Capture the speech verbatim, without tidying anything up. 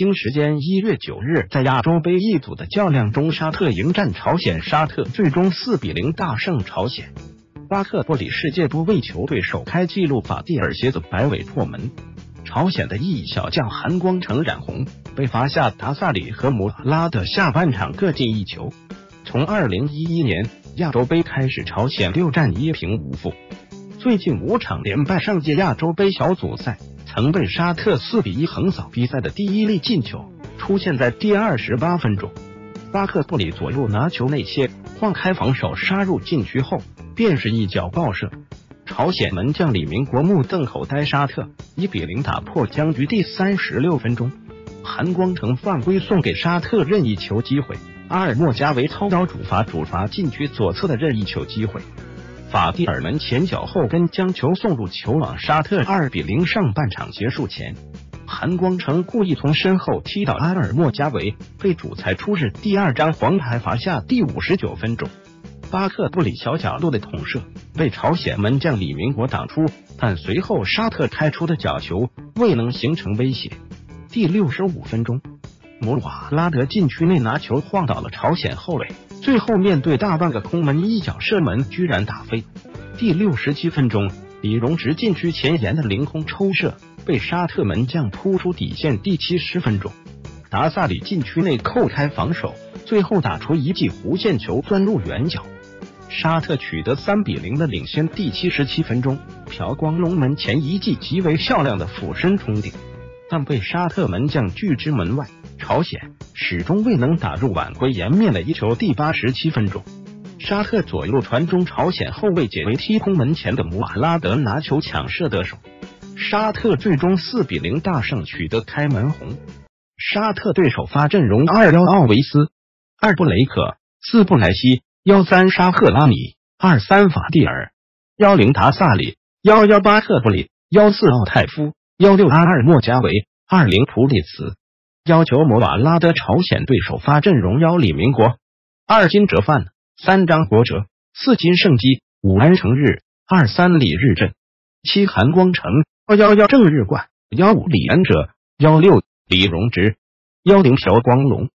京时间一月九日，在亚洲杯一组的较量中，沙特迎战朝鲜，沙特最终四比零大胜朝鲜。巴克布里世界波为球队首开纪录，法蒂尔鞋子摆尾破门。朝鲜的一小将韩光成染红，被罚下达萨里和姆拉德下半场各进一球。从二零一一年亚洲杯开始，朝鲜六战一平五负，最近五场连败。上届亚洲杯小组赛曾被沙特四比一横扫，比赛的第一粒进球出现在第二十八分钟。巴克布里左右拿球内切，晃开防守，杀入禁区后便是一脚爆射。朝鲜门将李明国目瞪口呆，沙特一比零打破僵局。第三十六分钟，韩光成犯规送给沙特任意球机会，阿尔莫加维操刀主罚，主罚禁区左侧的任意球机会。法蒂尔门前脚后跟将球送入球网，沙特二比零。上半场结束前，韩光成故意从身后踢倒阿尔莫加维，被主裁出示第二张黄牌罚下。第五十九分钟，巴克布里小角度的捅射被朝鲜门将李明国挡出，但随后沙特开出的角球未能形成威胁。第六十五分钟，姆瓦拉德禁区内拿球晃倒了朝鲜后卫，最后面对大半个空门一脚射门居然打飞。第六十七分钟，李荣植禁区前沿的凌空抽射被沙特门将扑出底线。第七十分钟，达萨里禁区内扣开防守，最后打出一记弧线球钻入远角，沙特取得三比零的领先。第七十七分钟，朴光龙门前一记极为漂亮的俯身冲顶，但被沙特门将拒之门外，朝鲜始终未能打入晚归颜面的一球。第八十七分钟，沙特左路传中，朝鲜后卫解围踢空门前的姆瓦拉德拿球抢射得手，沙特最终四比零大胜，取得开门红。沙特对首发阵容：二一奥维斯，二布雷克，四布莱西，一三沙赫拉米，二三法蒂尔，一零达萨里，一一巴克布里，一四奥泰夫，一六阿尔莫加维，二零普里茨，一九姆瓦拉德。朝鲜对首发阵容：一李明国，二金哲范，三张国哲，四金圣基，五安成日，二三李日镇，七韩光成，一一郑日冠，一五李安哲，一六李荣植，一零朴光龙。